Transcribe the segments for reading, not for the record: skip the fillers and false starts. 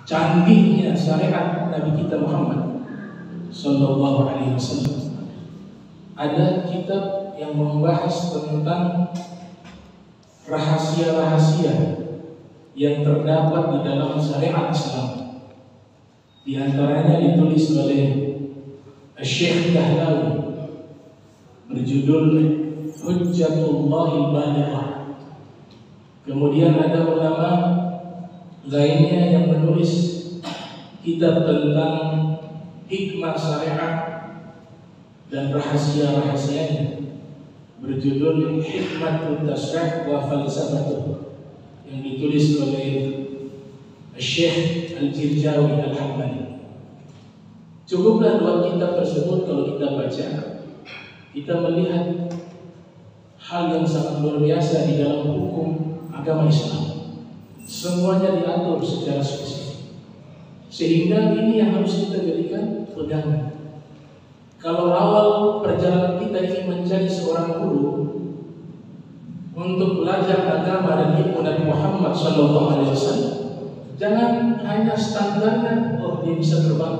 canggihnya syariat Nabi kita Muhammad Sallallahu Alaihi Wasallam. Ada kitab yang membahas tentang rahasia-rahasia yang terdapat di dalam syariat Islam. Di antaranya ditulis oleh Syekh Dahlawi berjudul Hujjatullahil Balighah. Kemudian ada ulama lainnya yang menulis kitab tentang hikmah syariat dan rahasia-rahasianya berjudul Hikmatul Tasrih wa Falsafatuh yang ditulis oleh Syekh Al-Jirjawi Al-Hambali. Cukuplah dua kitab tersebut kalau kita baca, kita melihat hal yang sangat luar biasa di dalam hukum agama Islam. Semuanya diatur secara spesifik, sehingga ini yang harus kita jadikan pegangan. Kalau awal perjalanan kita ingin menjadi seorang guru untuk belajar agama dan ilmu Nabi Muhammad SAW, jangan hanya standarnya, oh dia bisa terbang,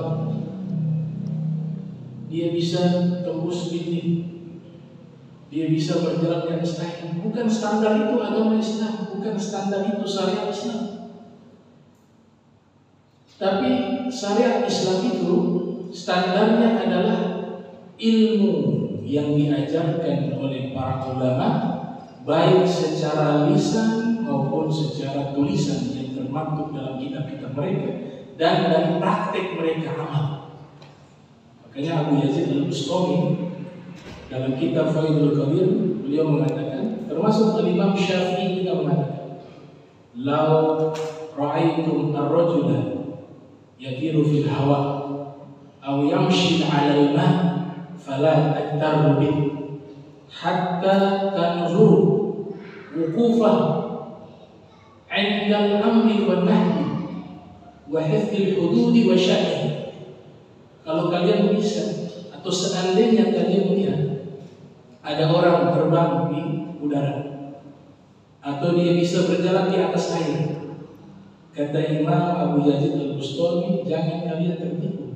dia bisa tembus dinding, dia bisa berjalan di atas air. Bukan standar itu agama Islam, bukan standar itu syariat Islam. Tapi syariat Islam itu standarnya adalah ilmu yang diajarkan oleh para ulama, baik secara lisan maupun secara tulisan yang termaktub dalam kitab-kitab mereka dan dari praktek mereka amal. Makanya Abu Yazid Al-Bustami dalam kitab Faidul Qadir beliau mengatakan, termasuk Imam Syafi'i juga mengatakan, "Lau ra'aitum ar-rajula yatiru fil hawa aw yamshi 'ala al-ma' fala taktaru bih hatta tanzuru wuqufah 'inda al-amri wan nahyi wa hifdzil hududi wa sya'ni." Kalau kalian bisa atau seandainya kalian melihat ada orang terbang di udara atau dia bisa berjalan di atas air, kata Imam Abu Yazid Al-Bustami, jangan kalian tertipu.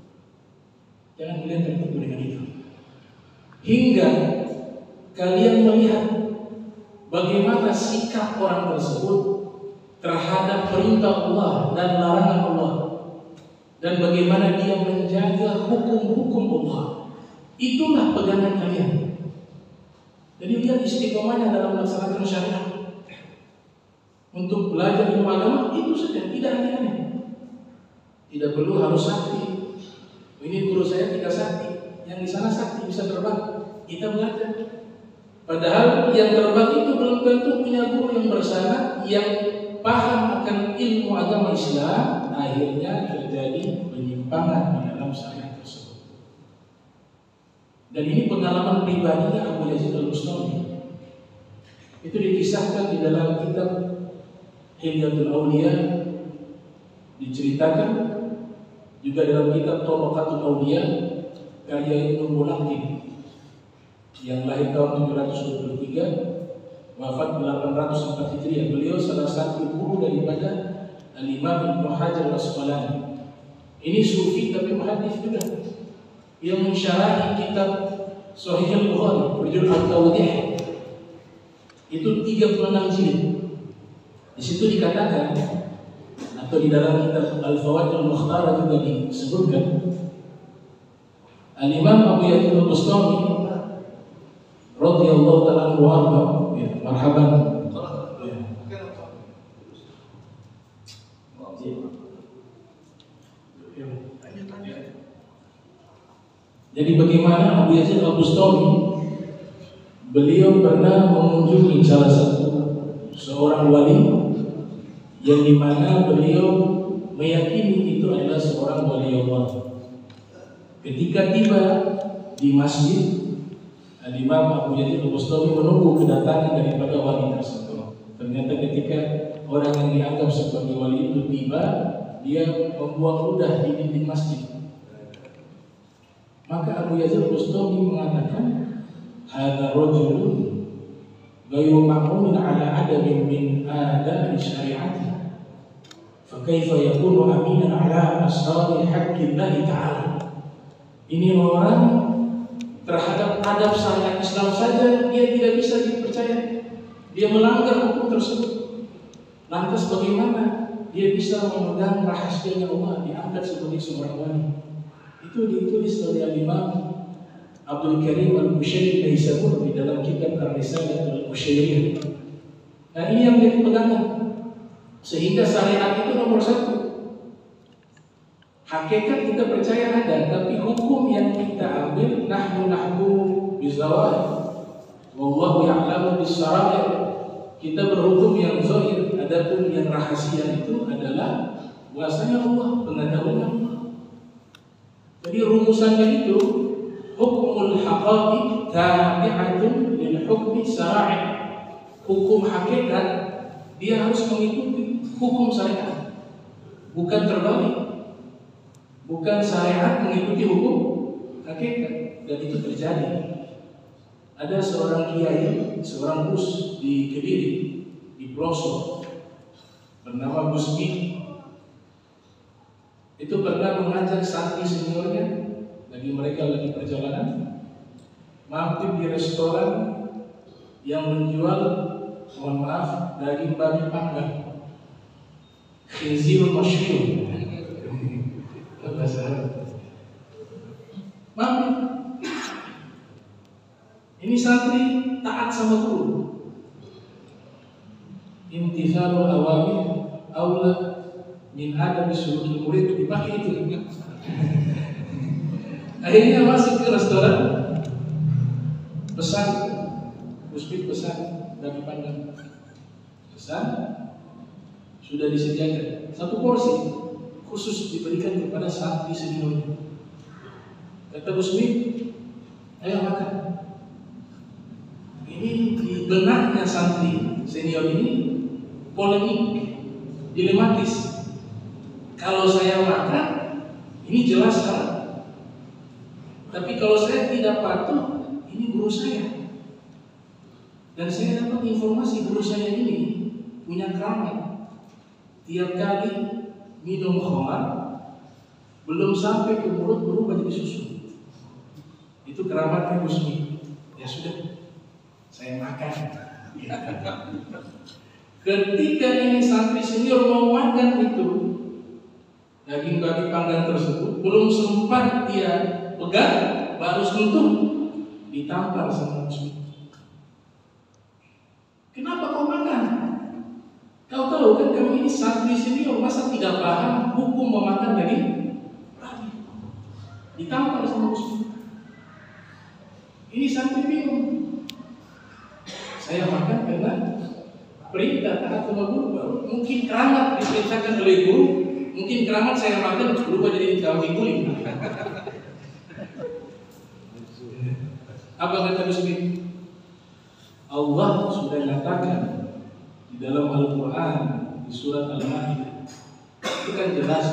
Jangan kalian tertipu dengan itu. Hingga kalian melihat bagaimana sikap orang tersebut terhadap perintah Allah dan larangan Allah, dan bagaimana dia menjaga hukum-hukum Allah. Itulah pegangan kalian. Jadi lihat istiqomahnya dalam melaksanakan syariat. Untuk belajar ilmu agama itu saja, tidak aneh-aneh. Tidak perlu harus sakti. Ini guru saya tidak sakti, yang di sana sakti bisa terbang. Kita belajar. Padahal yang terbang itu belum tentu punya guru yang bersama yang paham akan ilmu agama Islam. Akhirnya terjadi penyimpangan di dalam syariat tersebut. Dan ini pengalaman pribadinya Abu Yazid Al-Bustami. Itu dikisahkan di dalam kitab Hilyatul Awliya, diceritakan juga dalam kitab Tabaqatul Awliya karya Ibnu Mulaqin yang lahir tahun 723, wafat 804 Hijriah. Beliau salah satu guru daripada Al-Imam Ibnu Hajar Al-Asqalani. Ini sufi tapi muhaddits juga, yang mensyarahi kitab Sahih Al-Bukhari berjudul At-Tawdih. Itu 36 jilid. Di situ dikatakan, atau di dalam kitab Al-Fawaid Al-Mukhtara juga disebutkan, Al-Imam Abu Yazid Al-Bustami radhiyallahu ta'ala anhu, ya, marhaban. Jadi bagaimana Abu Yazid Al-Bustami, beliau pernah mengunjungi salah satu seorang wali yang dimana beliau meyakini itu adalah seorang wali Allah. Ketika tiba di masjid, Imam Abu Yazid Al-Bustami menunggu kedatangan daripada wali tersebut. Ternyata ketika orang yang dianggap sebagai wali itu tiba, dia membuang ludah di dinding masjid. Maka Abu Yazid Al-Bustami mengatakan, "Hadza rajulun ghairu ma'munin 'ala adabin min adabi syari'ati, فكيف يكون أمينا على أسرار حق الله تعالى. Ini orang terhadap adab syariat Islam saja dia tidak bisa dipercaya. Dia melanggar hukum tersebut. Lantas bagaimana dia bisa memegang rahasianya Allah diangkat sebagai seorang wali? Itu ditulis oleh Imam Abdul Karim Al-Bushairi di dalam kitab Ar-Risalah Al-Bushairiyah. Nah, ini yang jadi pegangan. Sehingga syariat itu nomor satu. Hakikat kita percaya ada, tapi hukum yang kita ambil nahnu bizawahir. Wallahu ya'lamu bis-sarair. Kita berhukum yang zahir, adapun yang rahasia itu adalah bahwasanya Allah, pengetahuan Allah. Jadi rumusannya itu hukmul haqa'iq tabi'atun lil hukmi syara'i. Hukum hakikat dia harus mengikuti hukum syariat, bukan terbalik. Bukan syariat mengikuti hukum hakikat. Dan itu terjadi. Ada seorang kiai, seorang Gus di Kediri, di pelosok, bernama Gus Mi. Itu pernah mengajak santri seniornya, bagi mereka lagi perjalanan, mampir di restoran yang menjual, mohon maaf, daging babi panggang, khinzir masyhur. Mampir. Ini santri taat sama guru. Imtithalul awamir aula min adab sulukil murid, dipakai itu. Akhirnya masuk ke restoran, pesan, Musbid pesan daging panggang. Pesan sudah disediakan satu porsi khusus diberikan kepada santri senior. Kata Musbid, ayo makan. Ini di benaknya santri senior ini polemik, dilematis. Kalau saya makan, ini jelas haram. Tapi kalau saya tidak patuh, ini guru saya. Dan saya dapat informasi guru saya ini punya keramat. Tiap kali minum khamar, belum sampai ke mulut berubah jadi susu. Itu keramatnya Gusmi. Ya sudah, saya makan. Ketika ini santri senior mau makan itu daging babi panggang tersebut, belum sempat dia pegang, baru sentuh, ditampar sama Gusmi. Kenapa kau makan? Kau tahu kan kamu ini santri senior, masa tidak paham hukum memakan daging babi? Ditampar sama Gusmi. Ini santri bingung. Saya makan karena perintah taat sama guru. Mungkin keramat diperintahkan oleh guru. Mungkin keramat saya makan berubah jadi kambing guling. Apa kata Gusmi? Allah sudah nyatakan di dalam Al-Quran di surat Al-Ma'idah. Itu kan jelas.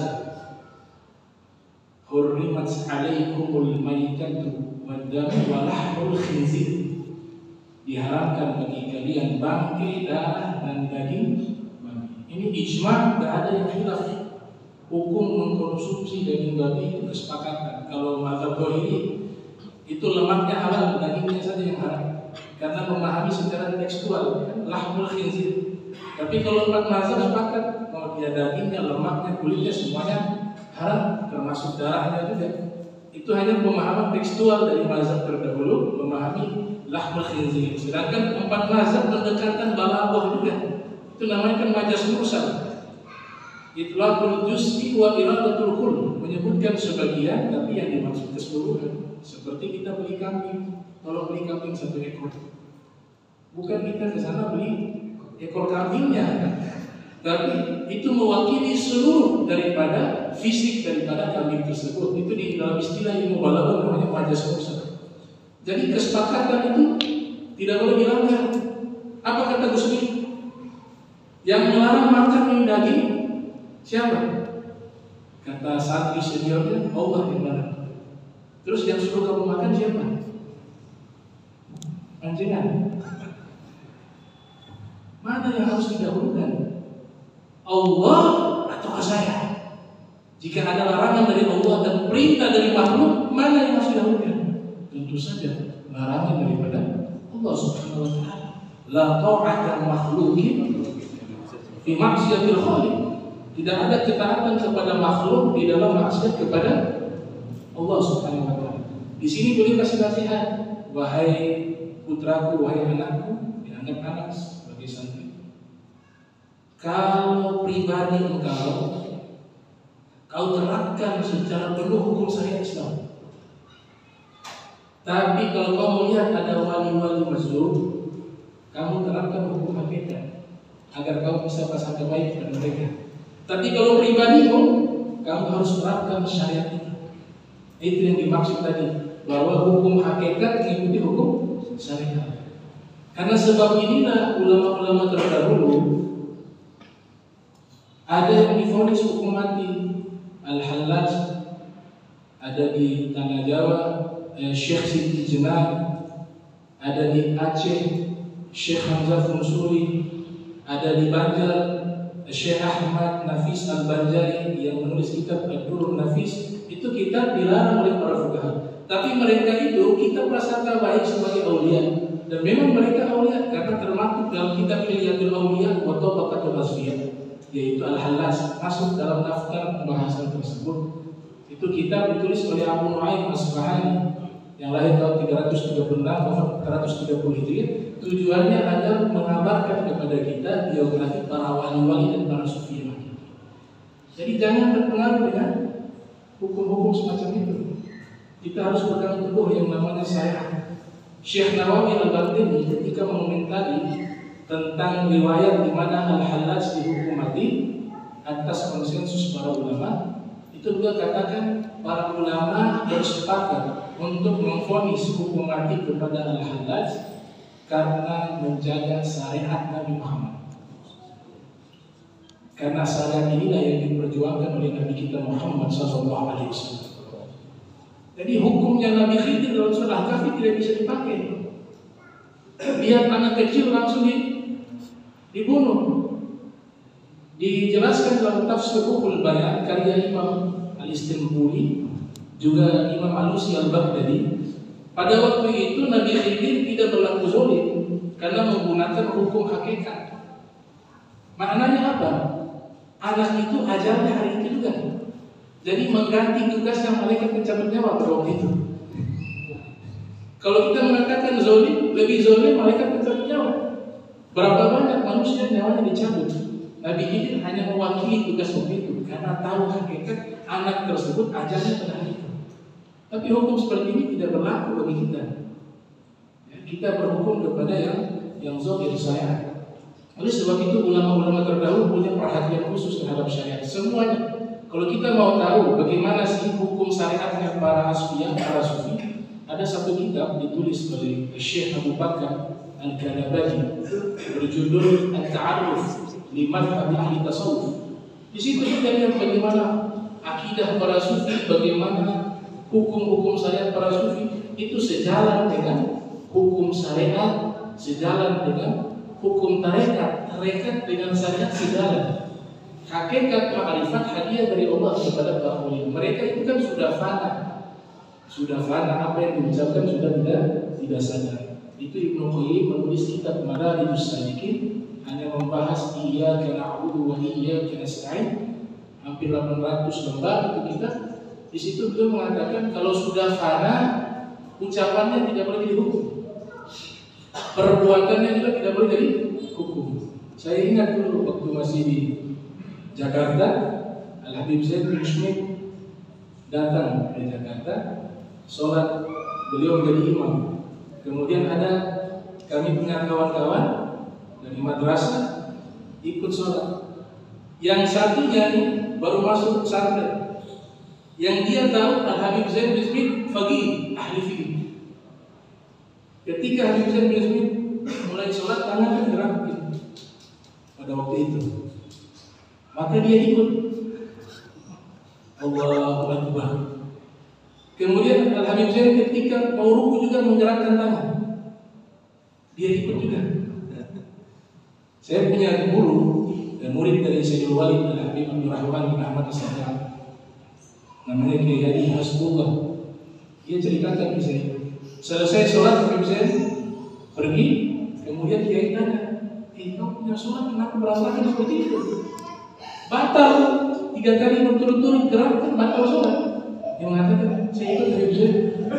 Hurrimat alaikumul maitatu waddamu wa lahmul khinzir. Diharamkan bagi kalian bangkai, darah dan daging babi. Ini ijma', tidak ada yang khilaf. Hukum mengkonsumsi daging babi itu kesepakatan. Kalau mazhab Zahiri itu lemaknya halal, dagingnya saja yang haram. Karena memahami secara tekstual, kan? Lahmul khinzir. Tapi kalau empat mazhab sepakat, mau dia dagingnya, lemaknya, kulitnya semuanya haram, termasuk darahnya juga. Itu hanya pemahaman tekstual dari mazhab terdahulu, memahami lahmul khinzir. Sedangkan empat mazhab mendekatkan balaghah juga. Itu namanya kan majas mursal. Itlaqul juz'i wa iradatul kull, menyebutkan sebagian tapi yang dimaksud keseluruhan. Seperti kita beli kambing, tolong beli kambing 1 ekor. Bukan kita ke sana beli ekor kambingnya, tapi itu mewakili seluruh daripada fisik daripada kambing tersebut. Itu di dalam istilah ilmu balaghah namanya majas mursal. Jadi kesepakatan itu tidak boleh dilanggar. Apa kata Gusmi? Yang melarang makan daging siapa? Kata santri seniornya, Allah yang melarang. Terus yang suruh kamu makan siapa? Panjenengan. Mana yang harus didahulukan? Allah atau ke saya. Jika ada larangan dari Allah dan perintah dari makhluk, mana yang harus didahulukan? Tentu saja larangan daripada Allah Subhanahu wa taala. La ta'ata makhluqin fi maksiatil khaliq. Tidak ada ketaatan kepada makhluk di dalam maksiat kepada Allah Subhanahu wa taala. Di sini boleh kasih nasihat, wahai putraku, wahai anakku, dianggap anak sebagai santri. Kalau pribadi kau terapkan secara penuh hukum syariat Islam. Tapi kalau kau melihat ada wali-wali mazlum, kamu terapkan hukum hakikat agar kau bisa prasangka baik kepada mereka. Tapi kalau pribadimu, kamu harus terapkan syariat itu. Itu yang dimaksud tadi, bahwa hukum hakikat mengikuti hukum syariat. Karena sebab inilah ulama-ulama terdahulu ada yang divonis hukum mati. Al-Hallaj ada di Tanah Jawa, Syekh Siti Jenar, ada di Aceh, Syekh Hamzah Funsuri, ada di Banjar, Syekh Ahmad Nafis Al-Banjari yang menulis kitab Ad-Durrun Nafis. Itu kitab dilarang oleh para fuqaha. Tapi mereka itu kita prasangka baik sebagai aulia, dan memang mereka aulia karena termasuk dalam kitab Hilyatul Auliya wa Tabaqatul Asfiyah, yaitu Al-Hallaj, masuk dalam daftar pembahasan tersebut. Itu kitab ditulis oleh Abu Nu'aim Asbahani yang lahir tahun 336 wafat 430 Hijriah. Tujuannya adalah mengabarkan kepada kita biografi para wali-wali dan para sufi. Jadi jangan terpengaruh dengan hukum-hukum semacam itu. Kita harus pegang teguh yang namanya syariat. Syekh Nawawi Al-Baghdadi ketika mengomentari tentang riwayat di mana Al-Hallaj dihukum mati atas konsensus para ulama, itu juga katakan para ulama bersepakat untuk memvonis hukum mati kepada Al-Hallaj karena menjaga syariat Nabi Muhammad. Karena syariat inilah yang diperjuangkan oleh Nabi kita Muhammad SAW. Jadi hukumnya Nabi Khidir dalam surah Kahfi tidak bisa dipakai. Lihat anak kecil langsung dibunuh. Dijelaskan dalam tafsir Ruhul Bayan karya Imam Al-Istinbuli, juga Imam Alusi Al-Baghdadi. Pada waktu itu Nabi Khidir tidak berlaku zalim karena menggunakan hukum hakikat. Maknanya apa? Anak itu ajalnya hari itu juga. Jadi mengganti tugas yang malaikat pencabut nyawa pada waktu itu. Kalau kita mengatakan zalim, lebih zalim malaikat pencabut nyawa. Berapa banyak manusia nyawanya dicabut? Nabi Khidir hanya mewakili tugas waktu itu karena tahu hakikat anak tersebut ajalnya pada hari itu. Tapi hukum seperti ini tidak berlaku bagi kita. Ya, kita berhukum kepada yang zahir syariat. Oleh sebab itu ulama-ulama terdahulu punya perhatian khusus terhadap syariat semuanya. Kalau kita mau tahu bagaimana sih hukum syariatnya para asfiyah, para sufi, ada satu kitab ditulis oleh Syekh Abu Bakar Al-Kanabani berjudul At-Ta'arruf li Madhhab Ahli Tasawuf. Di situ kita lihat bagaimana akidah para sufi, bagaimana hukum-hukum syariat para sufi itu sejalan dengan hukum syariat, sejalan dengan hukum tarekat, tarekat dengan syariat sejalan. Hakikat ma'rifat hadiah dari Allah kepada para wali. Mereka itu kan sudah fana, apa yang diucapkan sudah tidak sadar. Itu Ibnu Qayyim menulis kitab Madarijus Salikin, hanya membahas iyyaka na'budu wa iyyaka nasta'in, hampir 800 lembar itu kitab. Di situ beliau mengatakan kalau sudah fana, ucapannya tidak boleh dihukum, perbuatannya juga tidak boleh dihukum. Saya ingat dulu waktu masih di Jakarta, Al-Habib Zaid bin Smith datang ke Jakarta, sholat, beliau menjadi imam. Kemudian ada kami punya kawan-kawan dari madrasah ikut sholat. Yang satunya nih baru masuk pesantren. Yang dia tahu Al-Habib Zaid bin Smith faqih, ahli fikih. Ketika Habib Zaid bin Smith mulai sholat, tangannya gerakin pada waktu itu. Maka dia ikut. Allahu Akbar. Kemudian Al-Habib Zaid ketika mau ruku juga menggerakkan tangan. Dia ikut juga. Saya punya guru dan murid dari Sayyidul Walid Al-Habib Abdurrahman bin Ahmad As-Sakaf, namanya Kiai Haji Hasbullah. Dia ceritakan ke saya, selesai sholat Habib Zain pergi, kemudian Kiai tanya, kau punya sholat kenapa berantakan seperti itu? Batal 3 kali berturut-turut gerakan batal sholat. Dia mengatakan, saya ikut Habib Zain.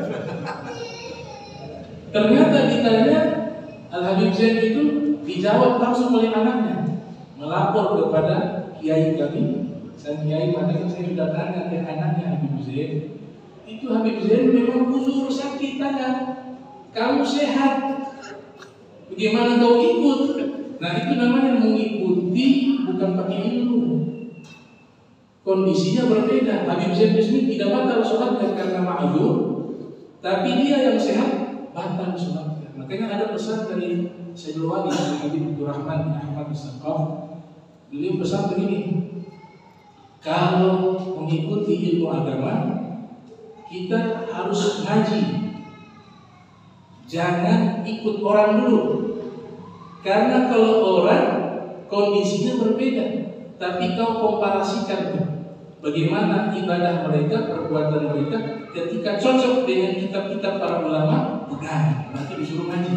Ternyata ditanya, Al-Habib Zain itu dijawab langsung oleh anaknya, melapor kepada kiai kami. Dan kiai mengatakan, saya sudah tanya ke anaknya Habib Zain, itu Habib Zain memang uzur sakit, tanya, kamu sehat, bagaimana kau ikut? Nah itu namanya mengikuti bukan pakai ilmu. Kondisinya berbeda. Habib Zain Bismi tidak batal sholatnya karena ma'adzur, tapi dia yang sehat batal sholatnya. Makanya ada pesan dari Sayyidul Wali Habib Abdurrahman bin Ahmad As-Sakaf. Beliau pesan begini, kalau mengikuti ilmu agama kita harus ngaji, jangan ikut orang dulu. Karena kalau orang kondisinya berbeda, tapi kau komparasikan bagaimana ibadah mereka, perbuatan mereka, ketika cocok dengan kitab-kitab para ulama, bukan, nanti disuruh ngaji.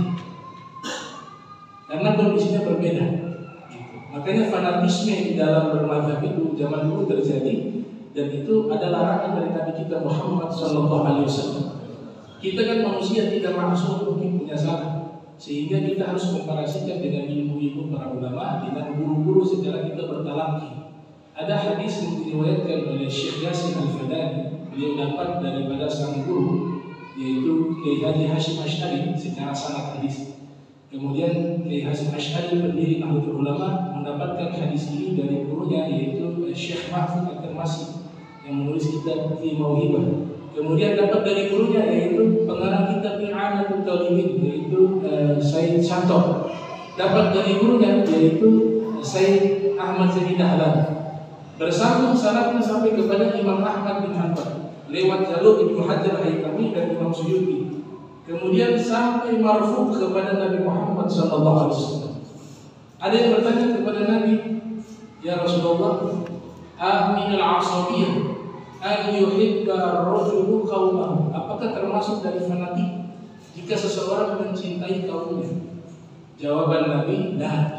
Karena kondisinya berbeda. Makanya fanatisme di dalam bermadzhab itu zaman dulu terjadi, dan itu ada larangan dari Nabi kita Muhammad SAW. Kita kan manusia tidak maksud mungkin punya salah, sehingga kita harus komparasikan dengan ilmu-ilmu para ulama, dengan guru-guru secara kita bertalaki. Ada hadis yang diriwayatkan oleh Syekh Yasin Al-Fadani, beliau dapat daripada sang guru, yaitu Kiai Haji Hashim Asy'ari secara sanad hadis. Kemudian Kiai Hasyim Asy'ari pendiri Nahdlatul Ulama mendapatkan hadis ini dari gurunya, yaitu Syekh Mahfud At-Tirmasi yang menulis kitab Fi Mauhibah. Kemudian dapat dari gurunya, yaitu pengarang kitab I'anatul Talibin, yaitu Said Shanto. Dapat dari gurunya, yaitu Said Ahmad Zaid Dahlan. Bersambung sanadnya sampai kepada Imam Ahmad bin Hanbal lewat jalur Ibnu Hajar Haytami dan Imam Suyuti. Kemudian sampai marfu kepada Nabi Muhammad SAW. Ada yang bertanya kepada Nabi, ya Rasulullah, aminal asabiyah an yuhibba ar-rajulu qaumahu, apakah termasuk dari fanatik jika seseorang mencintai kaumnya? Jawaban Nabi, la.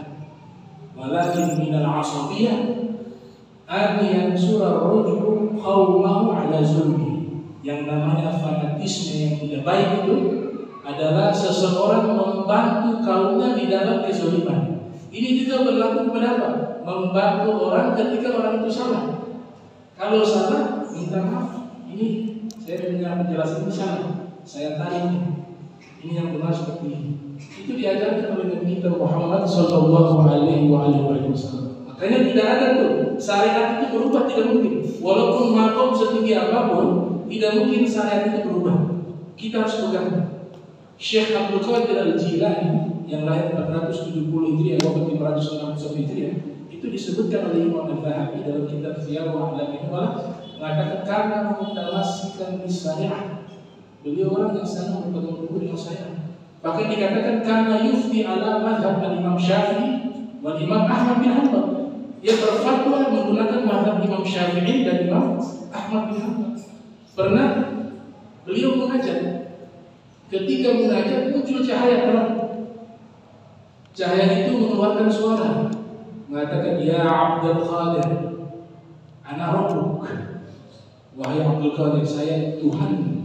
Walakin minal asabiyah an yansura ar-rajulu qaumahu ala zulmi. Yang namanya fanatisme yang tidak baik itu adalah seseorang membantu kaumnya di dalam kezaliman. Ini juga berlaku kepada apa? Membantu orang ketika orang itu salah. Kalau salah, minta maaf. Ini saya punya penjelasan ini salah, saya tarik ini yang benar seperti ini. Itu diajarkan oleh Nabi kita Muhammad Sallallahu Alaihi Wasallam. Makanya tidak ada tuh syariat itu berubah, tidak mungkin. Walaupun makom setinggi apapun, tidak mungkin syariat itu berubah. Kita harus pegang. Syekh Abdul Qadir Al-Jilani yang lahir 470 Hijriah, wafat 561 Hijriah, itu disebutkan oleh Imam Al-Zahabi dalam kitab Siyar wa A'lamin Nubala, mengatakan karena mutamassikan bisyariah. Beliau orang yang sangat berpegang teguh dengan syariat. Bahkan dikatakan karena yufti ala madhab Imam Syafi'i wal Imam Ahmad bin Hanbal. Ia berfatwa menggunakan madhab Imam Syafi'i dan Imam Ahmad bin Hanbal. Pernah beliau mengajar. Ketika mengajar muncul cahaya terang. Cahaya itu mengeluarkan suara, mengatakan, ya Abdul Qadir, ana rabbuk. Wahai Abdul Qadir, saya Tuhan.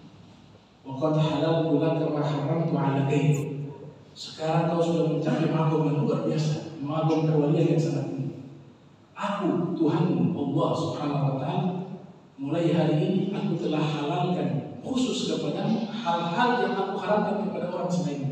Wa qad halaltu laka ma haramtu 'ala ghairi. Sekarang kau sudah mencapai makom yang luar biasa, makom kewalian yang sangat tinggi. Aku Tuhanmu Allah Subhanahu wa taala, mulai hari ini aku telah halalkan khusus kepadamu hal-hal yang aku haramkan kepada orang selainmu.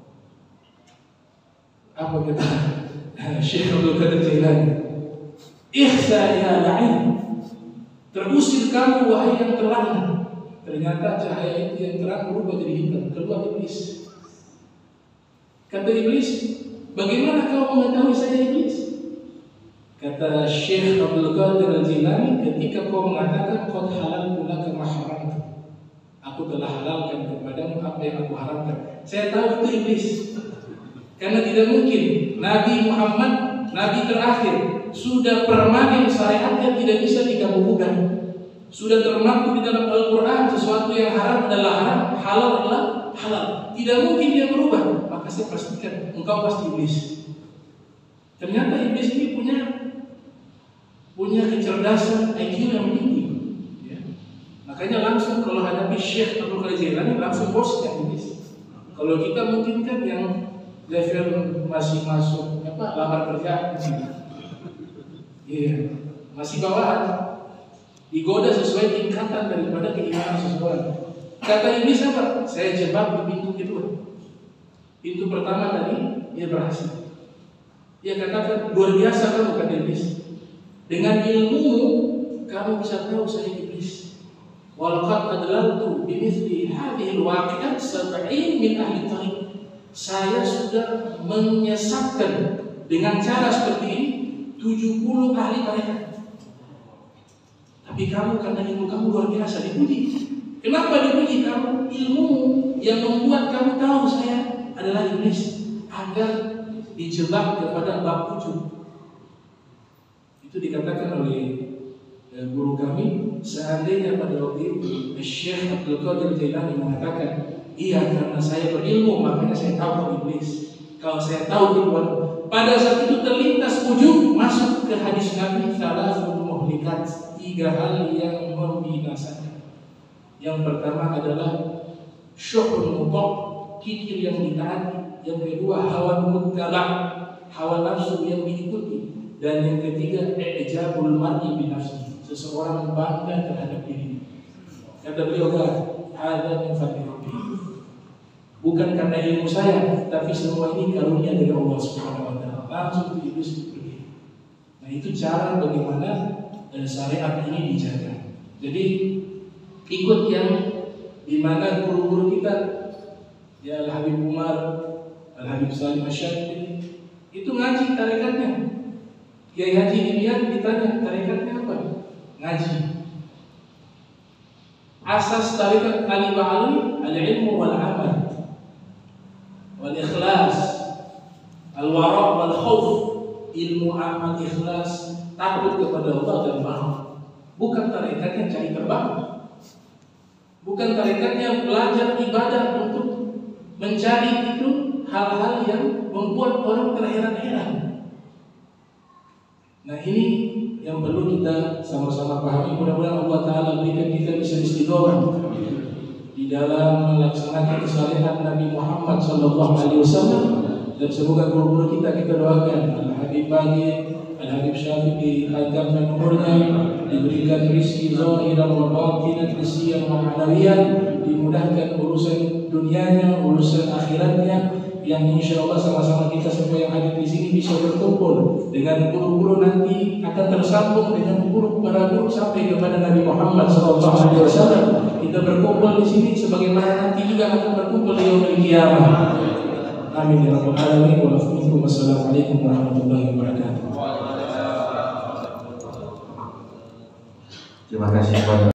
Apa kata Syekh Abdul Qadir Jailani? Ihsa ya la'in, terusir kamu wahai yang terlaknat. Ternyata cahaya itu yang terang berubah jadi hitam, keluar iblis. Kata iblis, bagaimana kau mengetahui saya iblis? Kata Syekh Abdul Qadir Jailani, ketika kau mengatakan qad halaltu laka ma haramtu, aku telah halalkan kepadamu apa yang aku haramkan. Saya tahu itu iblis. Karena tidak mungkin Nabi Muhammad Nabi terakhir, sudah permanen syariatnya tidak bisa digabungkan. Sudah termaktub di dalam Al-Quran, sesuatu yang haram adalah haram, halal adalah halal. Tidak mungkin dia berubah. Maka saya pastikan engkau pasti iblis. Ternyata iblis ini punya kecerdasan IQ yang tinggi. Ya. Makanya langsung kalau hadapi Syekh Abdul Qadir Jailani langsung bosnya iblis. Kalau kita mungkin kan yang level masih masuk lamar kerja, iya, masih bawahan, digoda sesuai tingkatan daripada keimanan seseorang. Kata iblis apa? Saya jebak di pintu kedua. Pintu pertama tadi dia berhasil. Dia katakan luar biasa kamu, kata iblis. Dengan ilmumu kamu bisa tahu saya iblis. Walaqad adlaltu bimithli hadhihi alwaqi'at 70 min ahli tariq. Saya sudah menyesatkan dengan cara seperti ini 70 ahli tarekat. Tapi kamu karena ilmu kamu luar biasa dipuji. Kenapa dipuji? Kamu ilmu yang membuat kamu tahu saya adalah iblis agar dijebak kepada bab 7. Itu dikatakan oleh guru kami, seandainya pada waktu itu Syekh Abdul Qadir Jailani mengatakan, iya karena saya berilmu makanya saya tahu iblis. Kalau saya tahu Tuhan, pada saat itu terlintas ujung masuk ke hadis Nabi Thalathul Muhlikat, 3 hal yang membinasakan. Yang pertama adalah syuhul mutok, kikir yang ditaati. Yang kedua hawa muttaba, hawa nafsu yang diikuti. Dan yang ketiga i'jabul mar'i bi nafsihi, seseorang bangga terhadap dirinya. Kata beliau, hadza min fadli rabbi. Bukan karena ilmu saya, tapi semua ini karunia dari Allah Subhanahu wa taala. Langsung iblis pergi. Nah, itu cara bagaimana syariat ini dijaga. Jadi ikut yang dimana guru-guru kita, ya Al-Habib Umar, Al-Habib Salim Asy-Syadzili, itu ngaji tarekatnya. Kiai Haji Dimyan ditanya tarekatnya apa? Ngaji. Asas tarekat Ali Ba'ali al-ilmu wal amal wal ikhlas, al-wara' wal khauf, ilmu, amal, ikhlas, takut kepada Allah dan mau. Bukan tarekatnya cari terbang. Bukan tarekatnya belajar ibadah untuk mencari itu hal-hal yang membuat orang terheran-heran. Nah, ini yang perlu kita sama-sama pahami. Mudah-mudahan Allah Ta'ala berikan kita bisa istiqomah di dalam melaksanakan syariat Nabi Muhammad SAW. Dan semoga guru-guru kita doakan Al-Habib Bagi, Al-Habib Syafi'i dipanjangkan umurnya, diberikan rizki zahiran wa batinan, rizkian wa ma'nawiyan, dimudahkan urusan dunianya, urusan akhiratnya, yang insya Allah sama-sama kita semua yang hadir di sini bisa berkumpul dengan guru-guru, nanti akan tersambung dengan guru para guru sampai kepada Nabi Muhammad SAW. Kita berkumpul di sini sebagaimana nanti juga akan berkumpul di yaumil qiyamah. Amin ya rabbal alamin. Wassalamualaikum warahmatullahi wabarakatuh. Terima kasih kepada